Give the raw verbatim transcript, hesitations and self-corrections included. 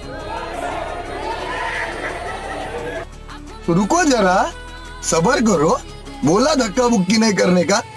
रुको जरा, सबर करो। बोला धक्का बुक्की नहीं करने का।